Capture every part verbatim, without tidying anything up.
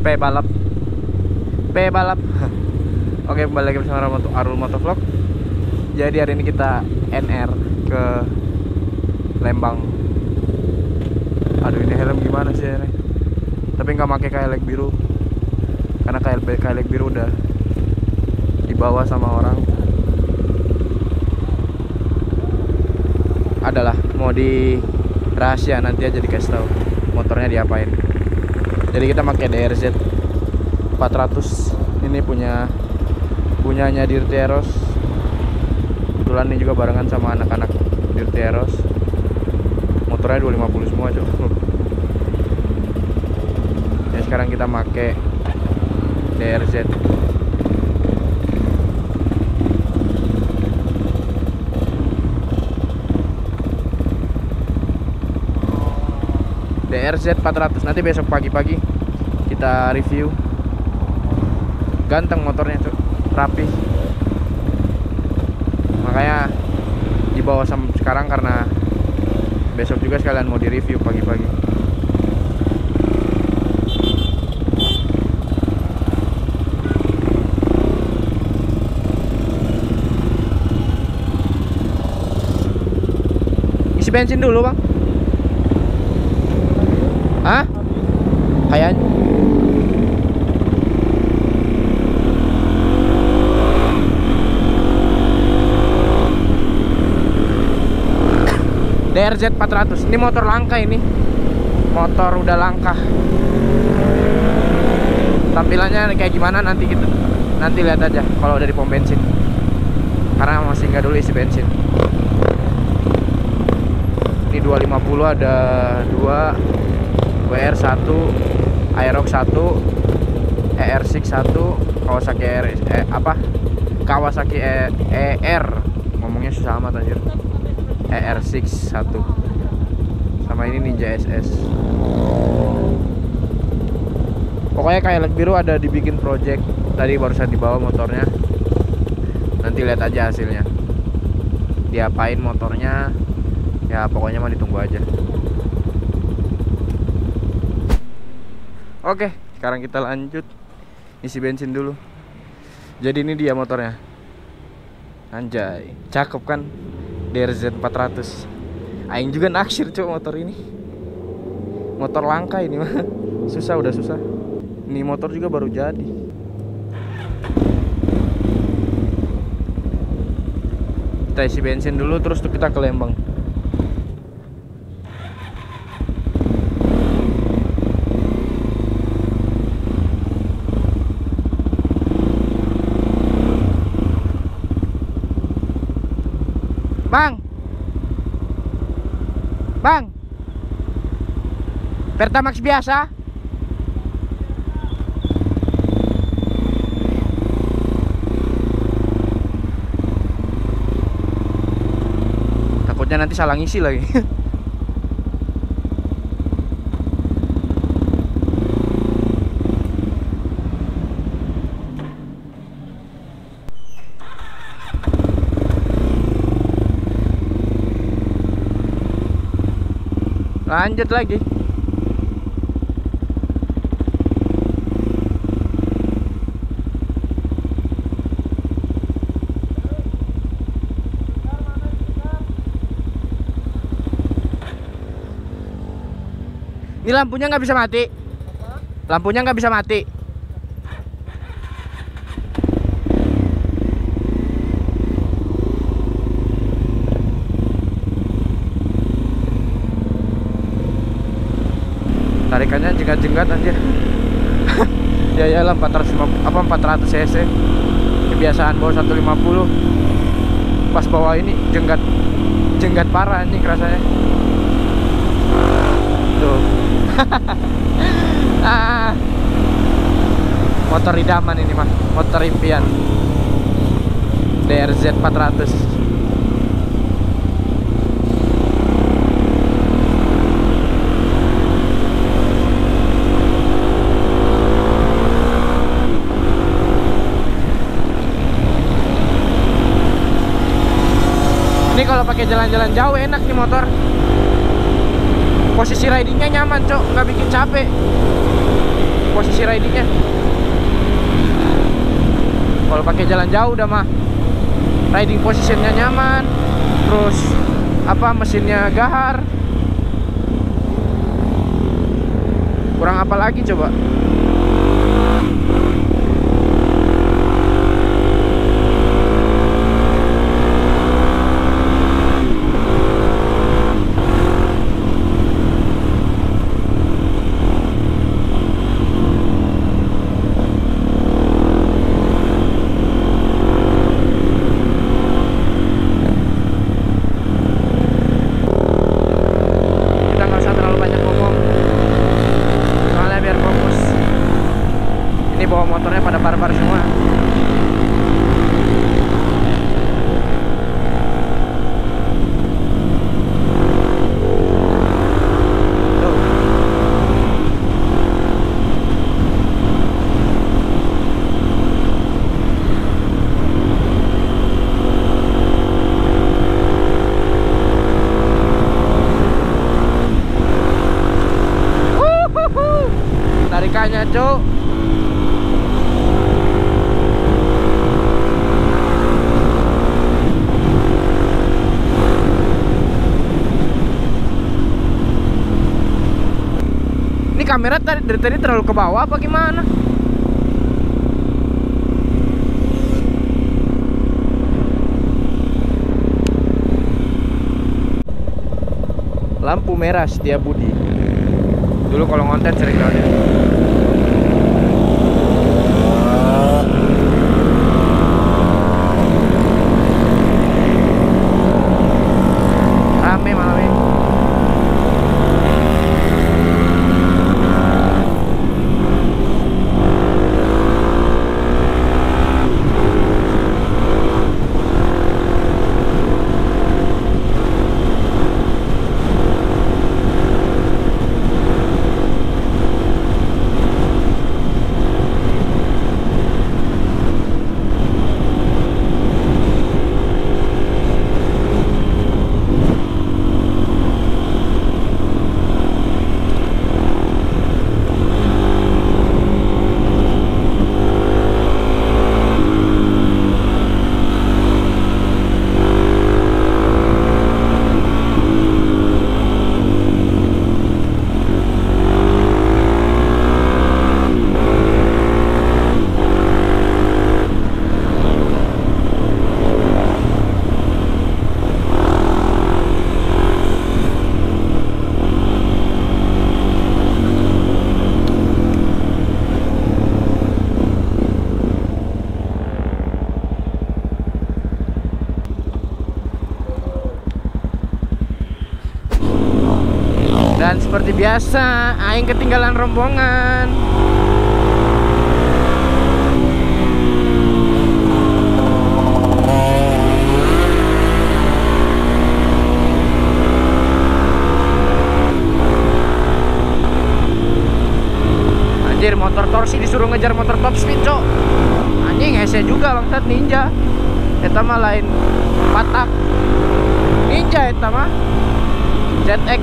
P balap. P balap. Oke, kembali lagi bersama Arul Motovlog. Jadi hari ini kita N R ke Lembang. Aduh, ini helm gimana sih ini? Tapi nggak pakai kailek biru. Karena kailek kailek biru udah dibawa sama orang. Adalah mau di rahasia, nanti aja dikasih tahu motornya diapain. Jadi kita pakai D R Z empat ratus. Ini punya punyanya Dirty Eros. Kebetulan ini juga barengan sama anak-anak Dirty Eros. Motornya dua lima puluh semua, Cok. Ya, sekarang kita pakai D R Z. D R Z empat ratus. Nanti besok pagi-pagi kita review. Ganteng motornya, Cok. Rapi. Makanya dibawa sama sekarang karena besok juga sekalian mau di-review pagi-pagi. Isi bensin dulu, Bang. Hah? Kayaknya D R Z empat ratus. Ini motor langka ini. Motor udah langka. Tampilannya kayak gimana nanti kita nanti lihat aja kalau udah di pom bensin. Karena masih nggak dulu isi bensin. Ini dua lima puluh ada dua, W R satu, Aerox satu, E R enam satu, Kawasaki E R eh, apa? Kawasaki E, E R. Ngomongnya susah amat anjir. E R enam satu. Sama ini Ninja S S. Pokoknya kailek biru ada dibikin project. Tadi barusan dibawa motornya. Nanti lihat aja hasilnya. Diapain motornya? Ya pokoknya mah ditunggu aja. Oke, sekarang kita lanjut isi bensin dulu. Jadi ini dia motornya. Anjay, cakep kan? D R Z empat ratus. Aing juga naksir, Cok, motor ini. Motor langka ini mah. Susah, udah susah. Ini motor juga baru jadi. Kita isi bensin dulu terus tuh kita ke Lembang. Bang, Bang, Pertamax biasa. Takutnya nanti salah ngisi lagi. Lanjut lagi. Ini lampunya nggak bisa mati. Lampunya nggak bisa mati. Tarikannya jenggat-jenggat anjir. Ya ya lah empat ratus lima puluh apa empat ratus cc. Kebiasaan bawa seratus lima puluh. Pas bawa ini jenggat jenggat parah anjing rasanya. Tuh. Ah. Motor idaman ini mah, motor impian. D R Z empat ratus. Ini kalau pakai jalan-jalan jauh enak nih motor. Posisi ridingnya nyaman, Cok, nggak bikin capek. posisi ridingnya. Kalau pakai jalan jauh udah mah riding positionnya nyaman, terus apa mesinnya gahar. Kurang apa lagi coba? Motornya pada barbar semua. Tuh. Wuhuhu. Tarikannya, Cuk. Kamera tadi dari tadi terlalu ke bawah apa gimana? Lampu merah Setiabudi. Dulu kalau ngonten sering banget. Rame malam ini. Dan seperti biasa, aing ketinggalan rombongan. Anjir, motor torsi disuruh ngejar motor top speed, cok. Anjing, hese juga bangsat ninja. Eta mah lain patak. Ninja eta mah Z X.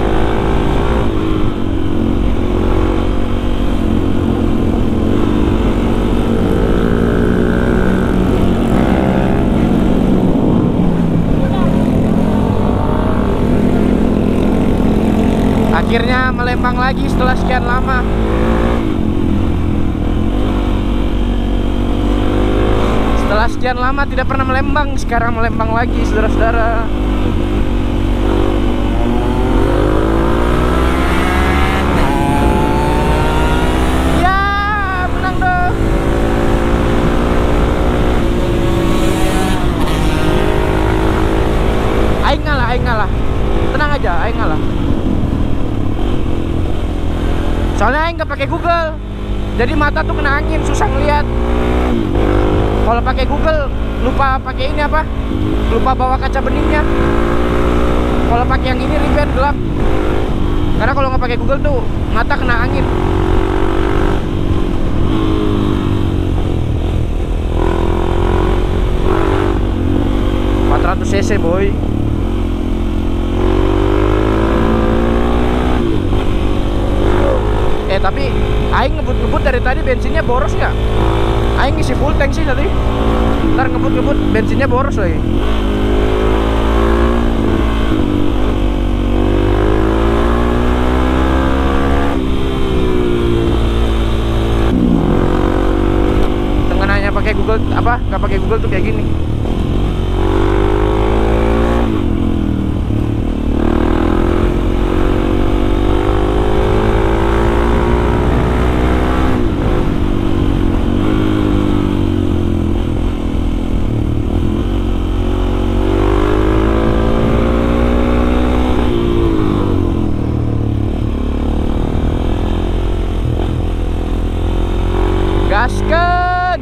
Akhirnya melembang lagi setelah sekian lama. Setelah sekian lama tidak pernah melembang, sekarang melembang lagi, saudara-saudara. Ya, menang dong. Aing ngalah, aing ngalah. Tenang aja, aing ngalah. Soalnya aing nggak pakai Google, jadi mata tuh kena angin, susah ngeliat. Kalau pakai Google lupa pakai ini apa? Lupa bawa kaca beningnya. Kalau pakai yang ini riben gelap. Karena kalau nggak pakai Google tuh mata kena angin. empat ratus cc boy. Eh tapi aing ngebut bensinnya boros nggak? Aing ngisi full tank sih tadi. Ntar ngebut-ngebut bensinnya boros lagi. Tengenanya pakai Google apa? Nggak pakai Google tuh kayak gini. Gaskan.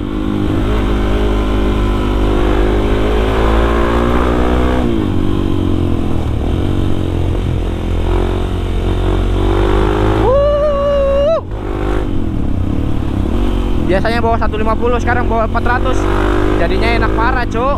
Wuh. Biasanya bawa seratus lima puluh, sekarang bawa empat ratus. Jadinya enak parah, Cuk.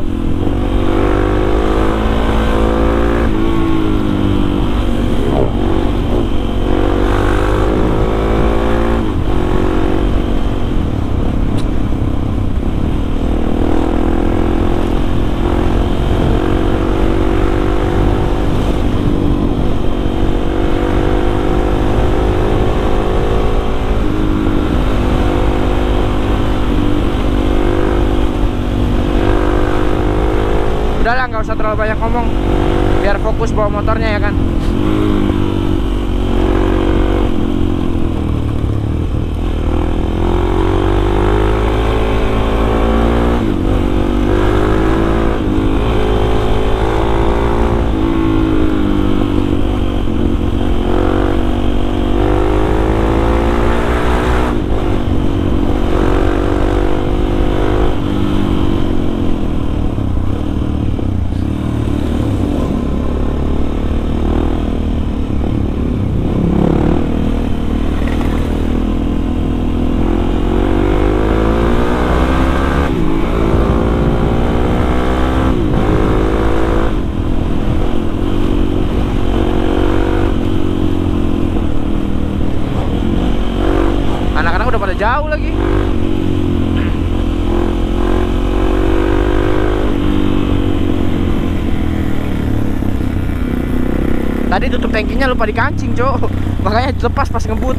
Udahlah, nggak usah terlalu banyak ngomong, biar fokus bawa motornya ya kan. Anak-anak udah pada jauh lagi. Tadi tutup tangkinya lupa dikancing, Cok. Makanya lepas pas ngebut.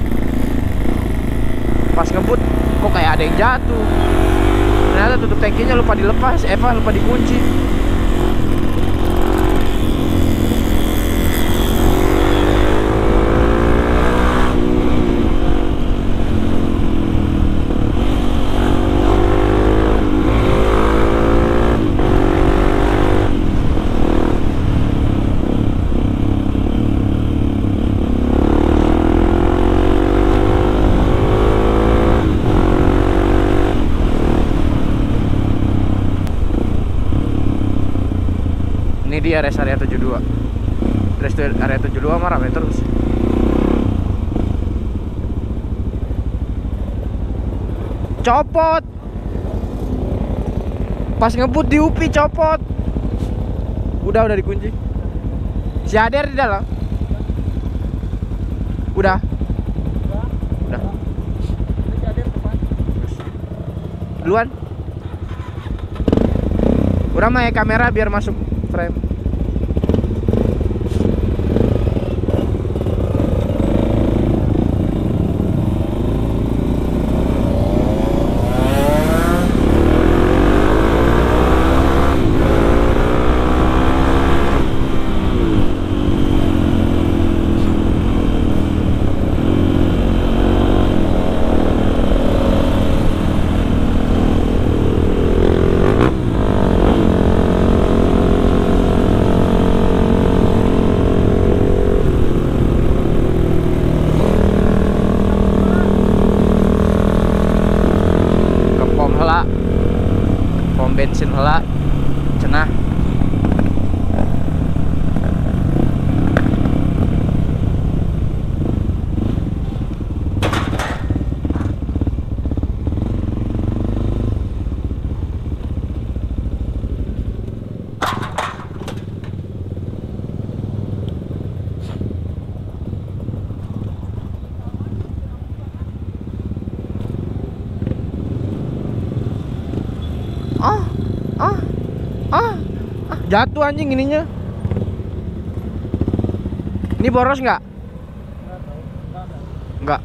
Pas ngebut kok kayak ada yang jatuh. Ternyata tutup tangkinya lupa dilepas, eh apa lupa dikunci. Ini dia rest area tujuh puluh dua. Rest area tujuh puluh dua mah ramai terus. Copot. Pas ngebut di U P I copot. Udah udah dikunci. Si Ader di dalam. Udah. Udah. Duluan. Udah mah ya kamera biar masuk frame. Bensin heula cenah. Jatuh anjing ininya. Ini boros nggak? Nggak.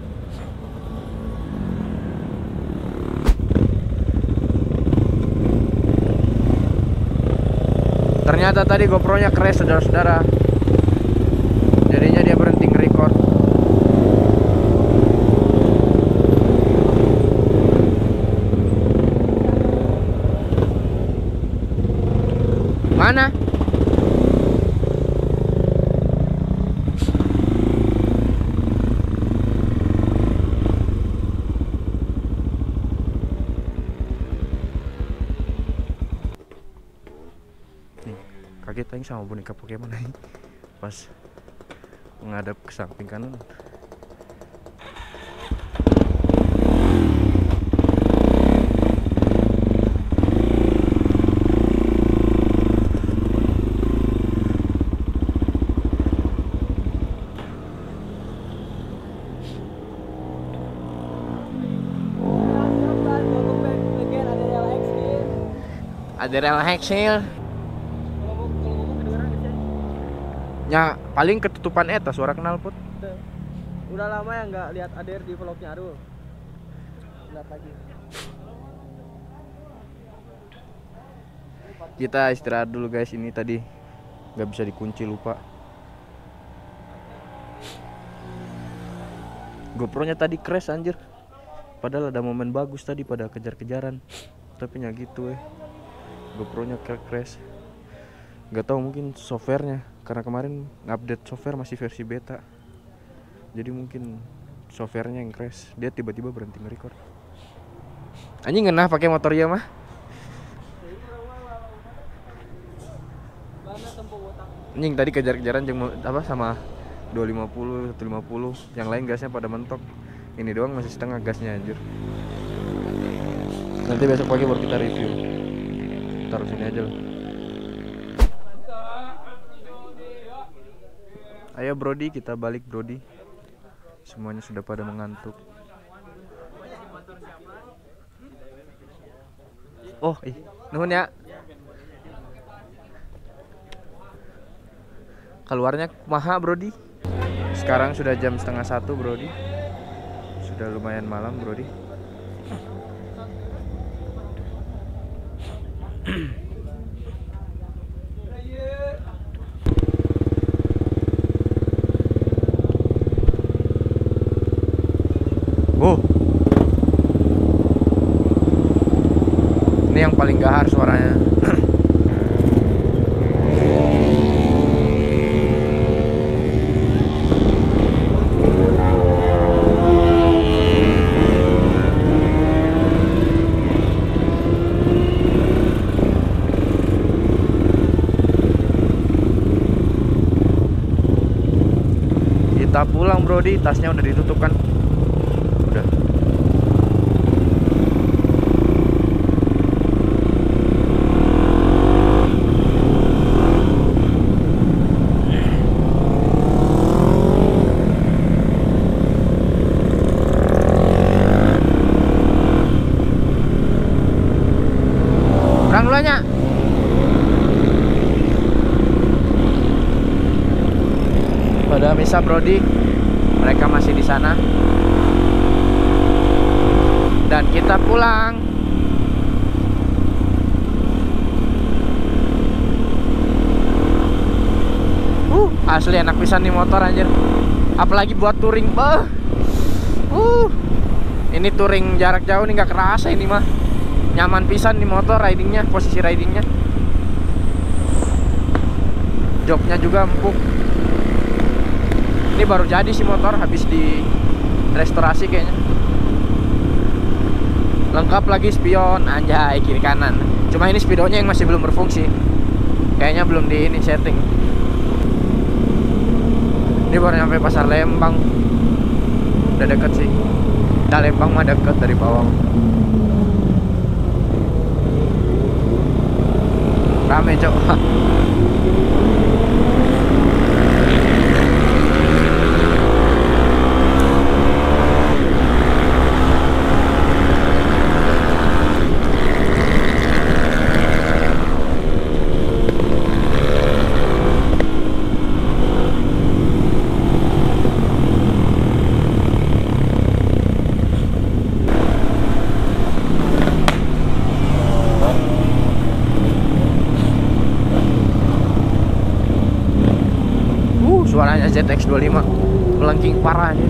Ternyata tadi GoPro-nya crash, saudara-saudara. Jadinya dia berhenti nge-record. Mana? Kaget aing sama boneka Pokemon aing pas menghadap ke samping kanan. Ada rel heksil. Ya paling ketutupan eta suara knalpot. Udah lama ya nggak lihat Ader di vlognya Arul. Lihat lagi. Kita istirahat dulu guys, ini tadi nggak bisa dikunci, lupa. GoPro-nya tadi crash anjir. Padahal ada momen bagus tadi pada kejar-kejaran. Tapi nya gitu eh. GoPro-nya crash. Gak tahu mungkin softwarenya, karena kemarin update software masih versi beta. Jadi mungkin softwarenya yang crash. Dia tiba-tiba berhenti nge-record. Anjing ngenah pakai motor ya mah. Anjing tadi kejar-kejaran jeng apa sama dua lima nol, satu lima nol, yang lain gasnya pada mentok. Ini doang masih setengah gasnya anjir. Nanti besok pagi baru kita review. Taruh sini aja lah. Ayo Brody, kita balik Brody. Semuanya sudah pada mengantuk. Oh, ih, nuhun ya. Keluarnya maha Brody. Sekarang sudah jam setengah satu Brody. Sudah lumayan malam Brody. Oh, ini yang paling gahar suaranya. Kita pulang Brody, tasnya udah ditutup kan? Udah. Kurang dulunya. Pada misa Brody, mereka masih di sana. Dan kita pulang. Uh, asli enak pisan nih motor anjir. Apalagi buat touring, bah. Uh. Ini touring jarak jauh nih nggak kerasa ini mah. Nyaman pisan nih motor ridingnya, posisi ridingnya. Joknya juga empuk. Ini baru jadi sih motor, habis di restorasi kayaknya. Lengkap lagi spion, anjay, kiri kanan. Cuma ini spidolnya yang masih belum berfungsi. Kayaknya belum di ini setting. Ini baru nyampe pasar Lembang. Udah deket sih. Nah, Lembang mah deket dari Bawang. Rame cok. Z X dua puluh lima melengking parah aja.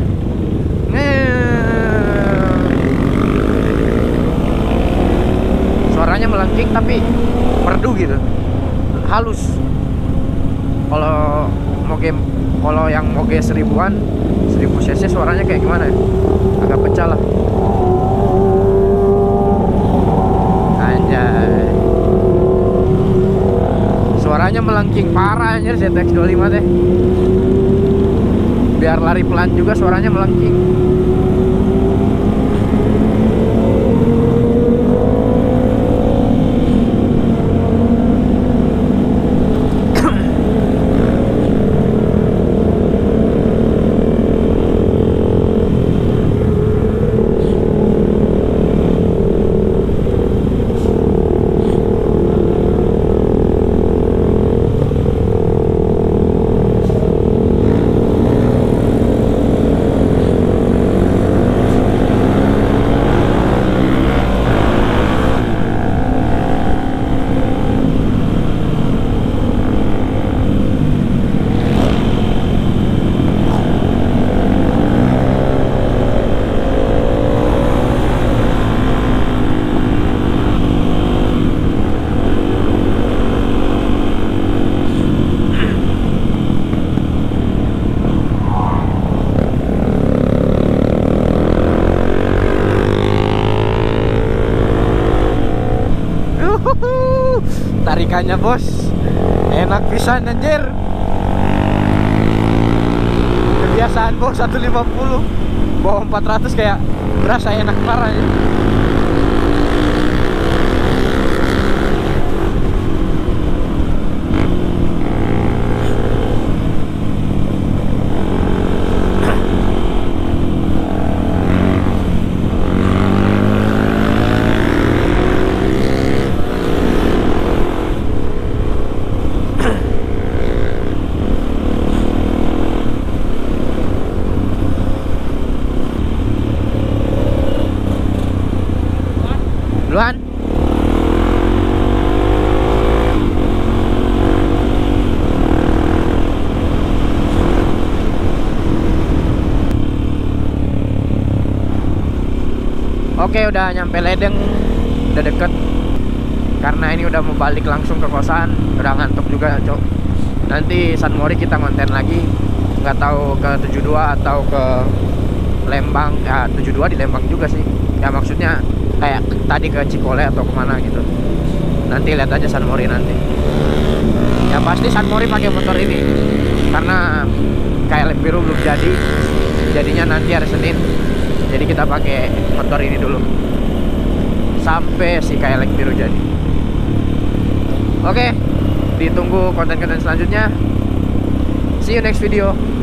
Suaranya melengking tapi merdu gitu, halus. Kalau moge kalau yang moge seribuan, seribu cc suaranya kayak gimana ya? Agak pecah lah. Anjay. Suaranya melengking parah anjir Z X dua puluh lima teh. Biar lari pelan juga suaranya melengking. Tarikannya bos, enak pisan anjir. Kebiasaan bos seratus lima puluh, bawa empat ratus kayak berasa enak parah ya. Duluan. Oke, udah nyampe Ledeng, udah deket. Karena ini udah mau balik langsung ke kosan, udah ngantuk juga, cok. Nanti San Mori kita konten lagi, nggak tahu ke tujuh puluh dua atau ke Lembang. Ya tujuh puluh dua di Lembang juga sih. Ya maksudnya kayak tadi ke Cikole atau kemana gitu. Nanti lihat aja San Mori nanti. Ya pasti San Mori pakai motor ini karena kayak biru belum jadi. Jadinya nanti hari Senin. Jadi kita pakai motor ini dulu sampai si kayak biru jadi. Oke, ditunggu konten-konten selanjutnya. See you next video.